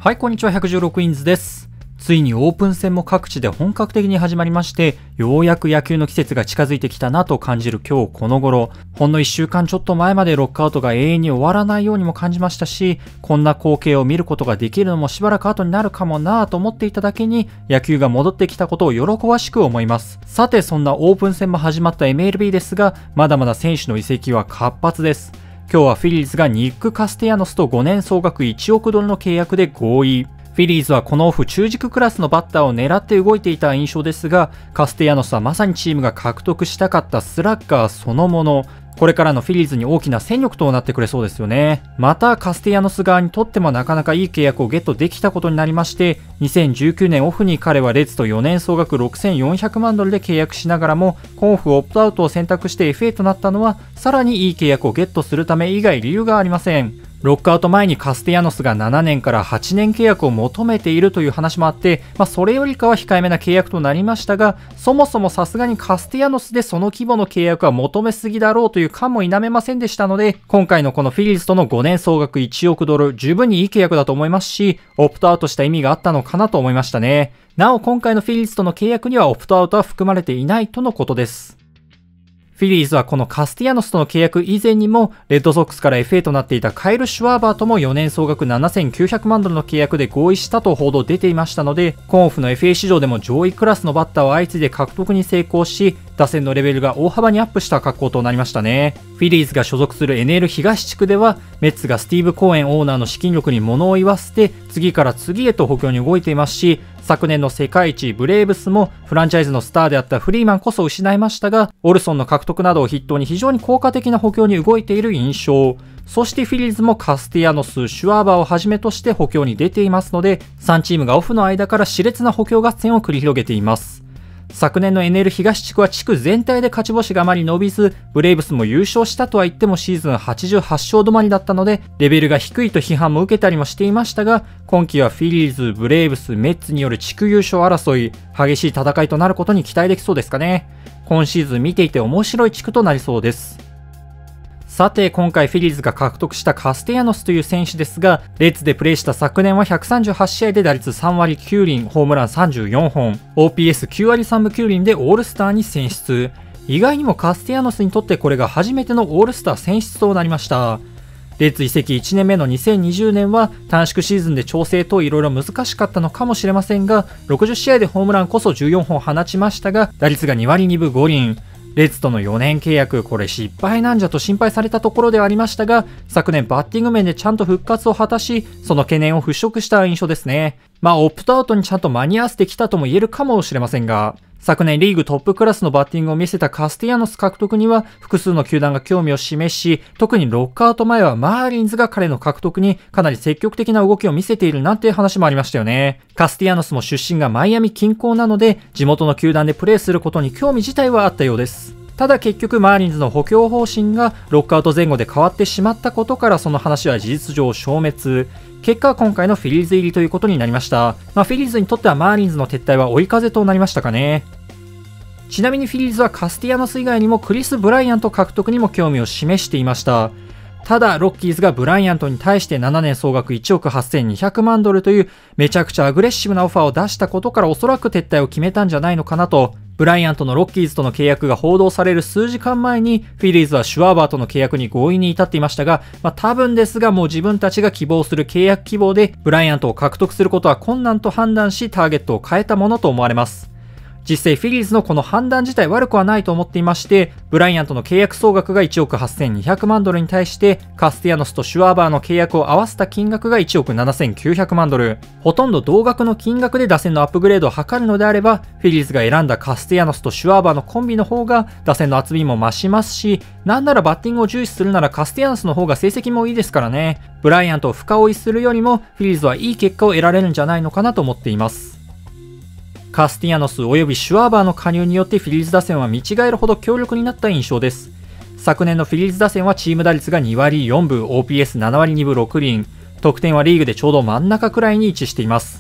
はい、こんにちは。116インズです。ついにオープン戦も各地で本格的に始まりまして、ようやく野球の季節が近づいてきたなと感じる今日この頃、ほんの1週間ちょっと前までロックアウトが永遠に終わらないようにも感じましたし、こんな光景を見ることができるのもしばらく後になるかもなぁと思っていただけに、野球が戻ってきたことを喜ばしく思います。さて、そんなオープン戦も始まった MLB ですが、まだまだ選手の移籍は活発です。今日はフィリーズがニック・カステヤノスと5年総額1億ドルの契約で合意。フィリーズはこのオフ中軸クラスのバッターを狙って動いていた印象ですが、カステヤノスはまさにチームが獲得したかったスラッガーそのもの。これからのフィリーズに大きな戦力となってくれそうですよね。またカステヤノス側にとってもなかなかいい契約をゲットできたことになりまして、2019年オフに彼はレッズと4年総額6400万ドルで契約しながらも、今オフオプトアウトを選択して FA となったのは、さらにいい契約をゲットするため以外理由がありません。ロックアウト前にカステヤノスが7年から8年契約を求めているという話もあって、それよりかは控えめな契約となりましたが、そもそもさすがにカステヤノスでその規模の契約は求めすぎだろうという感も否めませんでしたので、今回のこのフィリーズとの5年総額1億ドル、十分にいい契約だと思いますし、オプトアウトした意味があったのかなと思いましたね。なお今回のフィリーズとの契約にはオプトアウトは含まれていないとのことです。フィリーズはこのカスティアノスとの契約以前にも、レッドソックスから FA となっていたカイル・シュワーバーとも4年総額7900万ドルの契約で合意したと報道出ていましたので、今オフの FA 市場でも上位クラスのバッターを相次いで獲得に成功し、打線のレベルが大幅にアップした格好となりましたね。フィリーズが所属する NL 東地区では、メッツがスティーブ・コーエンオーナーの資金力に物を言わせて、次から次へと補強に動いていますし、昨年の世界一ブレーブスもフランチャイズのスターであったフリーマンこそ失いましたが、オルソンの獲得などを筆頭に非常に効果的な補強に動いている印象。そしてフィリーズもカスティアノス、シュワーバーをはじめとして補強に出ていますので、3チームがオフの間から熾烈な補強合戦を繰り広げています。昨年の NL 東地区は地区全体で勝ち星があまり伸びず、ブレイブスも優勝したとは言ってもシーズン88勝止まりだったので、レベルが低いと批判も受けたりもしていましたが、今季はフィリーズ、ブレイブス、メッツによる地区優勝争い、激しい戦いとなることに期待できそうですかね。今シーズン見ていて面白い地区となりそうです。さて、今回フィリーズが獲得したカステヤノスという選手ですが、レッズでプレーした昨年は138試合で打率3割9厘、ホームラン34本、OPS9 割3分9厘でオールスターに選出。意外にもカステヤノスにとってこれが初めてのオールスター選出となりました。レッズ移籍1年目の2020年は短縮シーズンで調整等いろいろ難しかったのかもしれませんが、60試合でホームランこそ14本放ちましたが、打率が2割2分5厘。レッズとの4年契約、これ失敗なんじゃと心配されたところではありましたが、昨年バッティング面でちゃんと復活を果たし、その懸念を払拭した印象ですね。オプトアウトにちゃんと間に合わせてきたとも言えるかもしれませんが、昨年リーグトップクラスのバッティングを見せたカスティアノス獲得には複数の球団が興味を示し、特にロックアウト前はマーリンズが彼の獲得にかなり積極的な動きを見せているなんて話もありましたよね。カスティアノスも出身がマイアミ近郊なので、地元の球団でプレーすることに興味自体はあったようです。ただ結局マーリンズの補強方針がロックアウト前後で変わってしまったことから、その話は事実上消滅。結果は今回のフィリーズ入りということになりました。フィリーズにとってはマーリンズの撤退は追い風となりましたかね。ちなみにフィリーズはカスティアノス以外にもクリス・ブライアント獲得にも興味を示していました。ただロッキーズがブライアントに対して7年総額1億8200万ドルというめちゃくちゃアグレッシブなオファーを出したことから、おそらく撤退を決めたんじゃないのかなと。ブライアントのロッキーズとの契約が報道される数時間前にフィリーズはシュワーバーとの契約に合意に至っていましたが、多分ですがもう自分たちが希望する契約希望でブライアントを獲得することは困難と判断し、ターゲットを変えたものと思われます。実際フィリーズのこの判断自体悪くはないと思っていまして、ブライアントの契約総額が1億8200万ドルに対してカスティアノスとシュワーバーの契約を合わせた金額が1億7900万ドル、ほとんど同額の金額で打線のアップグレードを図るのであれば、フィリーズが選んだカスティアノスとシュワーバーのコンビの方が打線の厚みも増しますし、なんならバッティングを重視するならカスティアノスの方が成績もいいですからね。ブライアントを深追いするよりもフィリーズはいい結果を得られるんじゃないのかなと思っています。カスティアノスおよびシュワーバーの加入によってフィリーズ打線は見違えるほど強力になった印象です。昨年のフィリーズ打線はチーム打率が2割4分、OPS7 割2分6厘、得点はリーグでちょうど真ん中くらいに位置しています。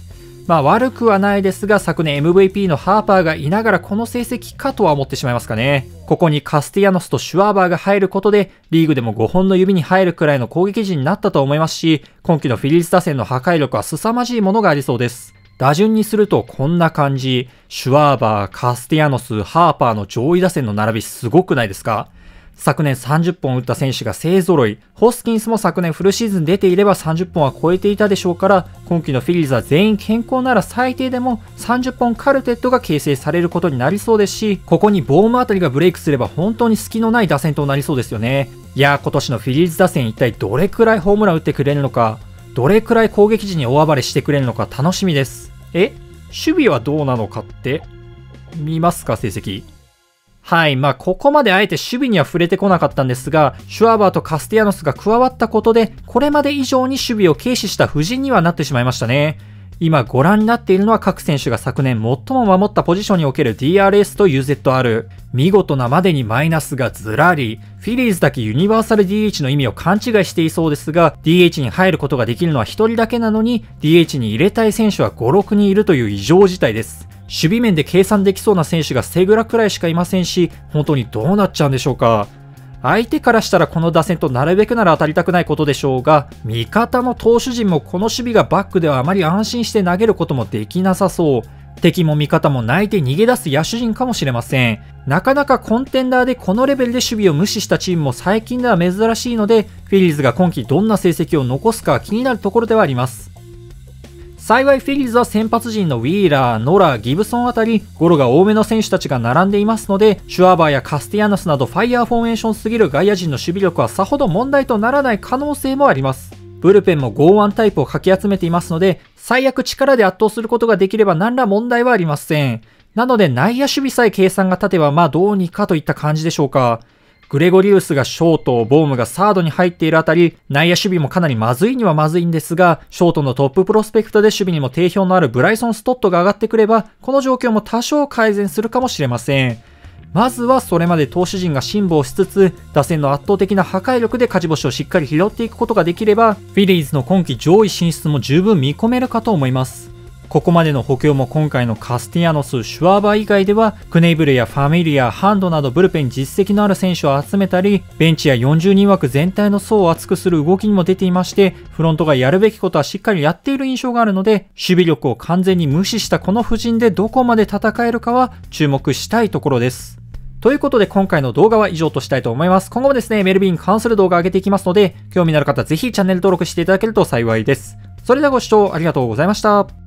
まあ悪くはないですが、昨年 MVP のハーパーがいながらこの成績かとは思ってしまいますかね。ここにカスティアノスとシュワーバーが入ることで、リーグでも5本の指に入るくらいの攻撃陣になったと思いますし、今季のフィリーズ打線の破壊力は凄まじいものがありそうです。打順にするとこんな感じ。シュワーバー、カスティアノス、ハーパーの上位打線の並びすごくないですか？昨年30本打った選手が勢揃い。ホスキンスも昨年フルシーズン出ていれば30本は超えていたでしょうから、今季のフィリーズは全員健康なら最低でも30本カルテットが形成されることになりそうですし、ここにボームあたりがブレイクすれば本当に隙のない打線となりそうですよね。いやー、今年のフィリーズ打線一体どれくらいホームラン打ってくれるのか、どれくらい攻撃時に大暴れしてくれるのか楽しみです。守備はどうなのかって見ますか、成績。はい。まあ、ここまであえて守備には触れてこなかったんですが、シュワーバーとカスティアノスが加わったことで、これまで以上に守備を軽視した布陣にはなってしまいましたね。今ご覧になっているのは各選手が昨年最も守ったポジションにおける DRS と UZR。見事なまでにマイナスがずらり。フィリーズだけユニバーサル DH の意味を勘違いしていそうですが、DH に入ることができるのは1人だけなのに、DH に入れたい選手は5、6人いるという異常事態です。守備面で計算できそうな選手がセグラくらいしかいませんし、本当にどうなっちゃうんでしょうか。相手からしたらこの打線となるべくなら当たりたくないことでしょうが、味方の投手陣もこの守備がバックではあまり安心して投げることもできなさそう。敵も味方も泣いて逃げ出す野手陣かもしれません。なかなかコンテンダーでこのレベルで守備を無視したチームも最近では珍しいので、フィリーズが今季どんな成績を残すか気になるところではあります。幸いフィリーズは先発陣のウィーラー、ノラ、ギブソンあたりゴロが多めの選手たちが並んでいますので、シュワーバーやカスティアノスなどファイヤーフォーメーションすぎる外野陣の守備力はさほど問題とならない可能性もあります。ブルペンも剛腕タイプをかき集めていますので、最悪力で圧倒することができれば何ら問題はありません。なので内野守備さえ計算が立てばまあどうにかといった感じでしょうか。グレゴリウスがショート、ボームがサードに入っているあたり、内野守備もかなりまずいにはまずいんですが、ショートのトッププロスペクトで守備にも定評のあるブライソン・ストットが上がってくれば、この状況も多少改善するかもしれません。まずはそれまで投手陣が辛抱しつつ、打線の圧倒的な破壊力で勝ち星をしっかり拾っていくことができれば、フィリーズの今季上位進出も十分見込めるかと思います。ここまでの補強も今回のカスティアノス、シュワーバー以外では、クネイブルやファミリア、ハンドなどブルペンに実績のある選手を集めたり、ベンチや40人枠全体の層を厚くする動きにも出ていまして、フロントがやるべきことはしっかりやっている印象があるので、守備力を完全に無視したこの布陣でどこまで戦えるかは注目したいところです。ということで今回の動画は以上としたいと思います。今後もですね、メルビーに関する動画を上げていきますので、興味のある方ぜひチャンネル登録していただけると幸いです。それではご視聴ありがとうございました。